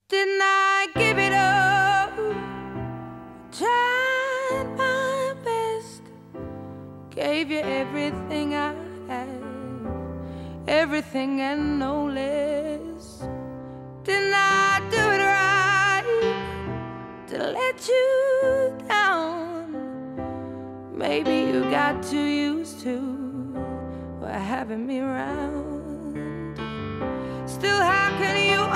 Didn't I give it up? Tried my best, gave you everything I had, everything and no less. Didn't I do it right to let you down? Maybe you got too used to having me around. Still, how can you